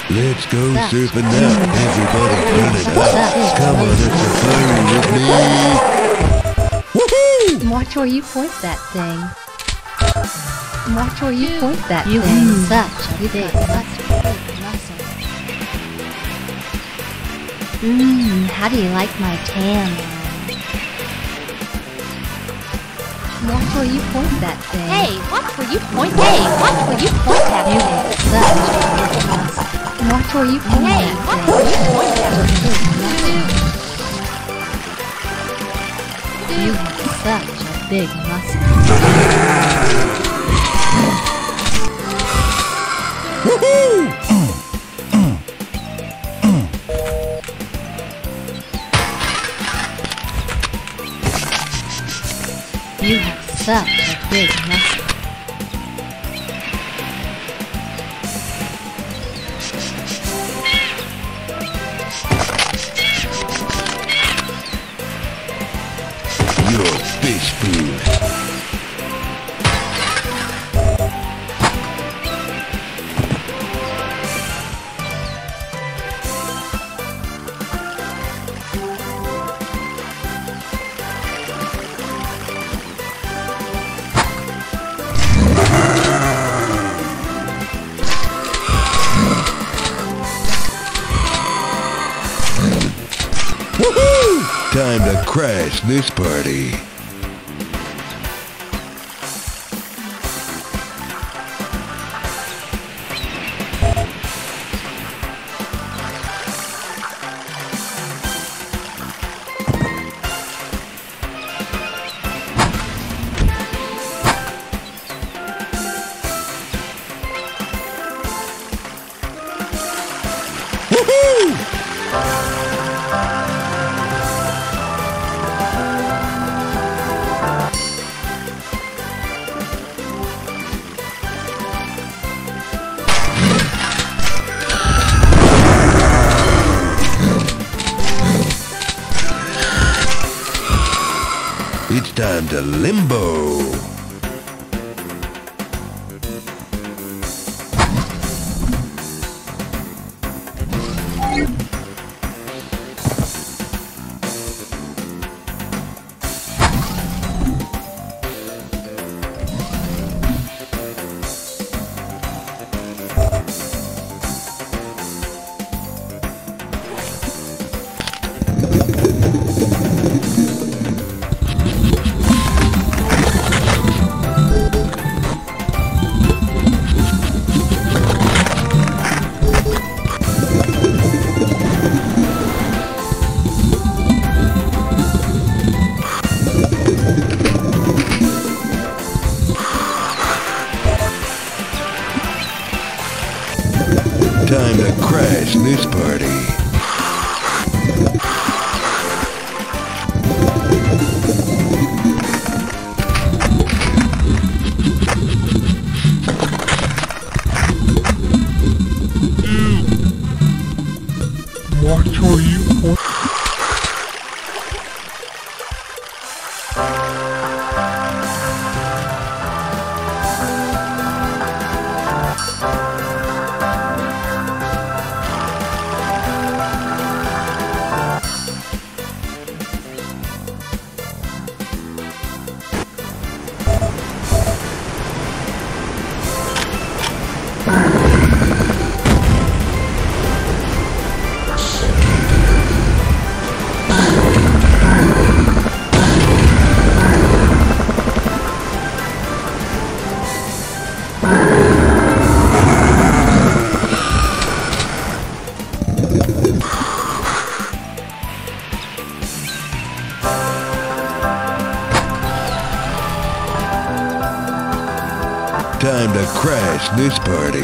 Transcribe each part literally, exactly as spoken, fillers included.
Let's go surfing now. Everybody turn it up. Come on a safari with me. Woohoo! Watch where you point that thing. Watch where you point that You thing. have Such a big muscle. Mmm, how do you like my tan line? Watch where you point that thing. Hey, watch where you point. Hey, watch where you point that You thing. have such a big muscle. Watch where you point Hey, that watch thing. where you point that You have such a big muscle. You have such a big muscle. You're fish food. Woohoo! Time to crash this party. It's time to limbo. Time to crash this party. Watch where you point. Time to crash this party.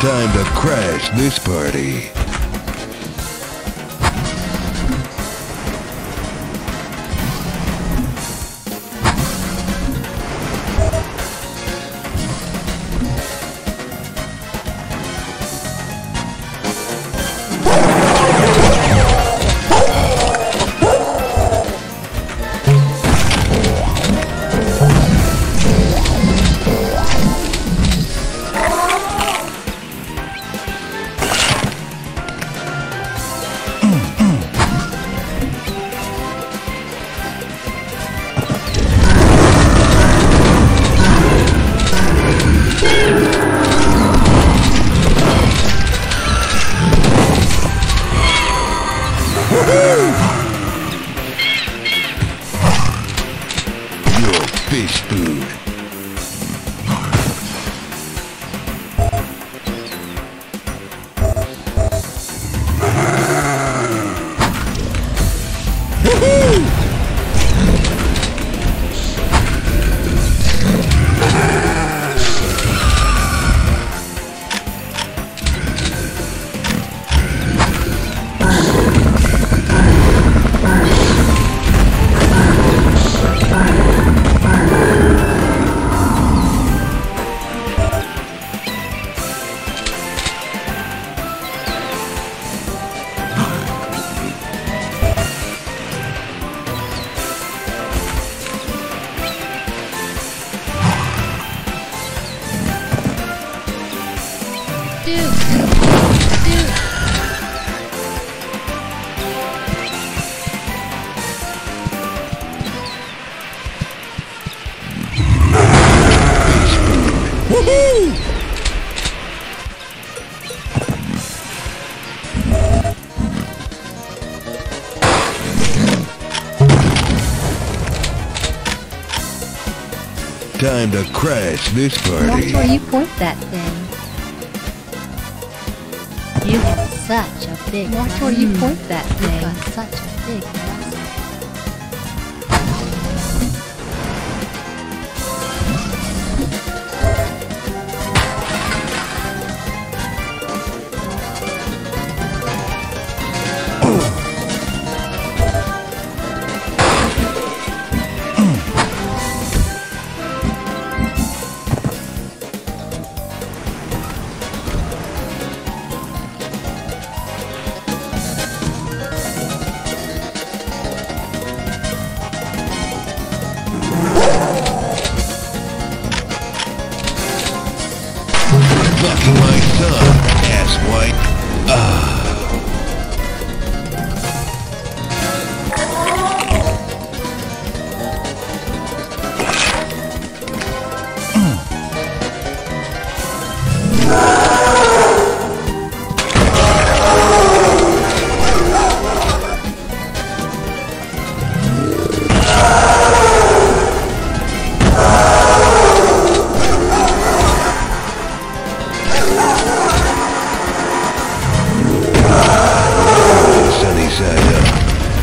Time to crash this party. Your fish food. Duke! Duke! Woohoo! Time to crash this Watch party. where you point that thing. You have such a big Watch where you point that thing. You've got such a big muscle. Fucking my son, asswipe. Ah. Sunny side up.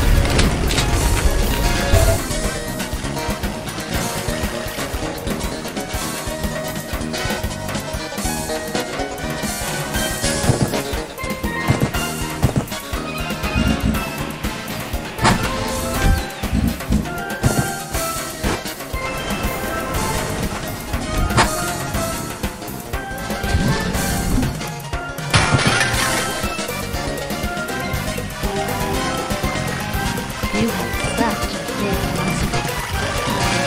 You have such a big muscle.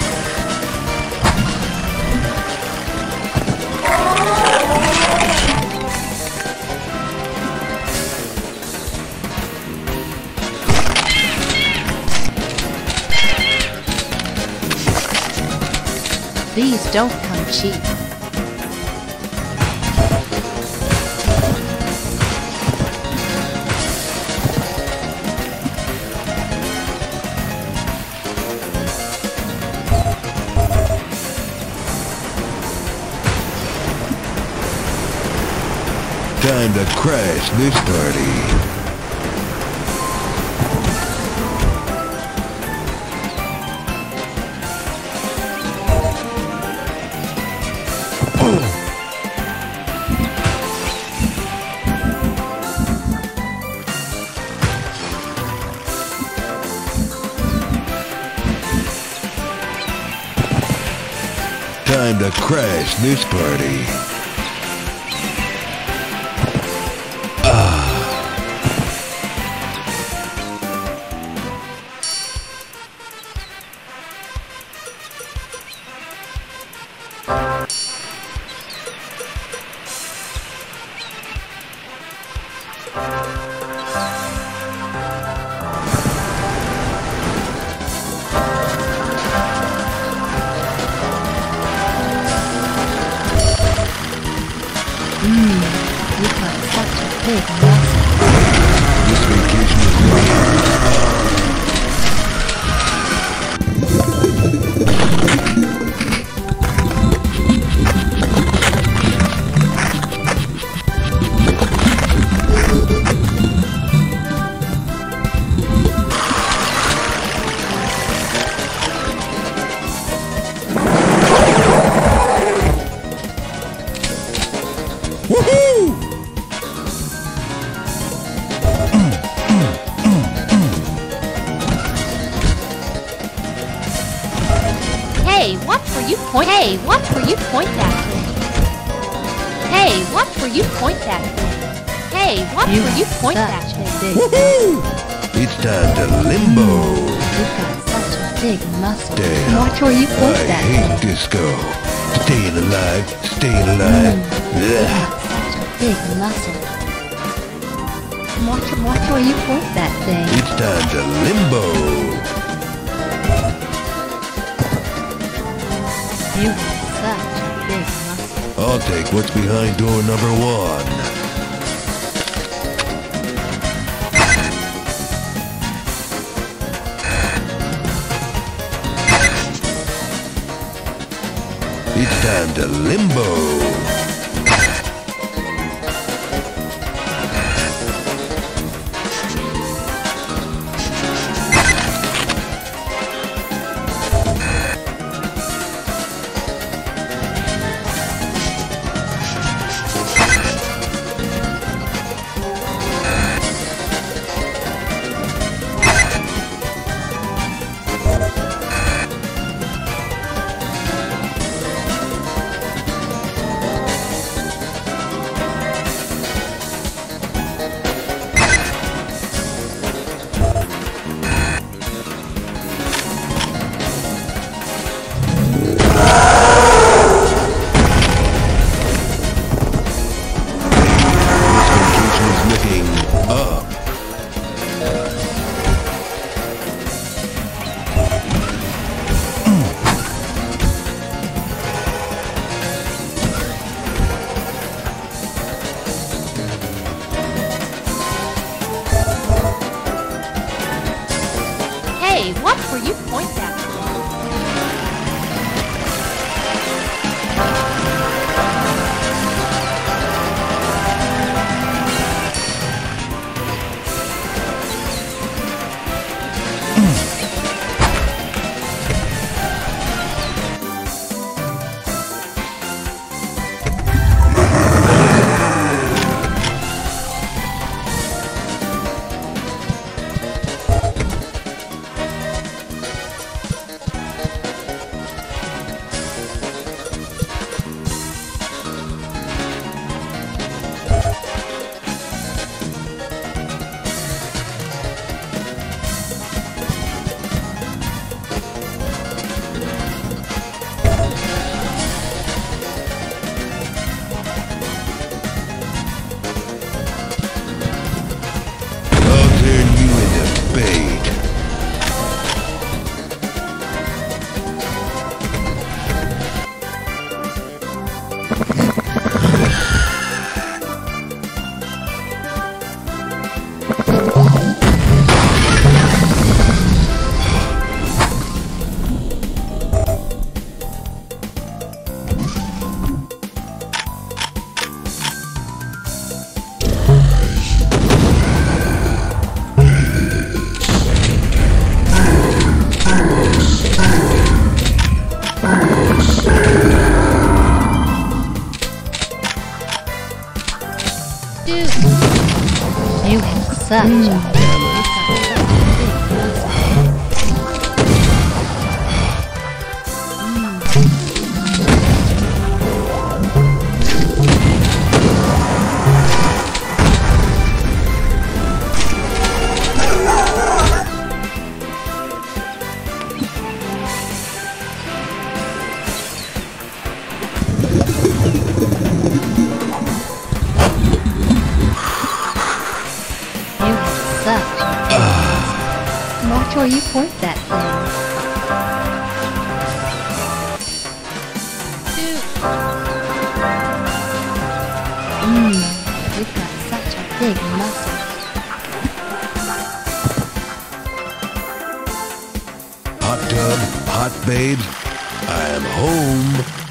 These don't come cheap. Time to crash this party. time to crash this party. You've got such a big muscle. This vacation is Hey, watch where you point. Hey, watch where you point that thing. Hey, watch where you point that thing. Hey, watch You've where you point such that a thing. big Woohoo! It's time to limbo. You've got such a big muscle. Damn. Watch where you point I that hate thing. disco. Staying alive, staying alive. You've Ugh. got such a big muscle. Watch, watch where you point that thing. It's time to limbo. You have such a big muscle. I'll take what's behind door number one. It's time to limbo. Hey, watch where you point that thing. You have such a big muscle. where you point that thing. Mmm, you've got such a big muscle. Hot tub, hot babes, I'm home.